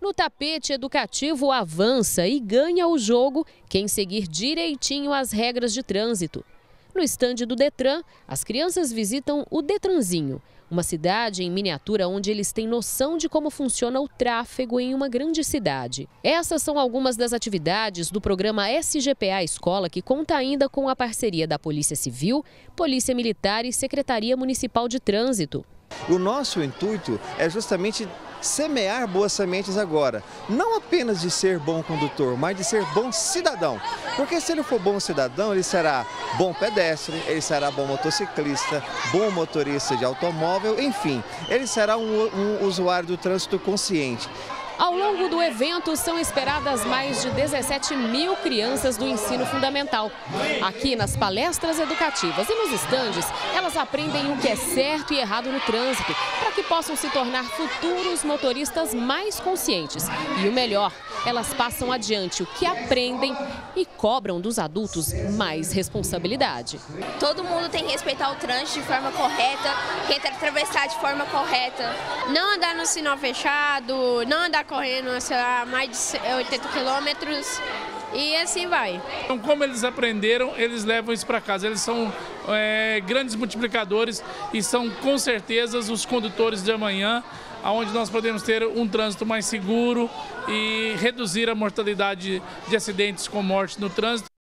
No tapete educativo avança e ganha o jogo quem seguir direitinho as regras de trânsito. No estande do Detran, as crianças visitam o Detranzinho, uma cidade em miniatura onde eles têm noção de como funciona o tráfego em uma grande cidade. Essas são algumas das atividades do programa SGPA Escola, que conta ainda com a parceria da Polícia Civil, Polícia Militar e Secretaria Municipal de Trânsito. O nosso intuito é justamente semear boas sementes agora, não apenas de ser bom condutor, mas de ser bom cidadão. Porque se ele for bom cidadão, ele será bom pedestre, ele será bom motociclista, bom motorista de automóvel, enfim, ele será um usuário do trânsito consciente. Ao longo do evento, são esperadas mais de 17.000 crianças do ensino fundamental. Aqui nas palestras educativas e nos estandes, elas aprendem o que é certo e errado no trânsito, para que possam se tornar futuros motoristas mais conscientes. E o melhor, elas passam adiante o que aprendem e cobram dos adultos mais responsabilidade. Todo mundo tem que respeitar o trânsito de forma correta, quem tem que atravessar de forma correta. Não andar no sinal fechado, não andar correndo a mais de 80 quilômetros e assim vai. Então, como eles aprenderam, eles levam isso para casa. Eles são grandes multiplicadores e são com certeza os condutores de amanhã, onde nós podemos ter um trânsito mais seguro e reduzir a mortalidade de acidentes com morte no trânsito.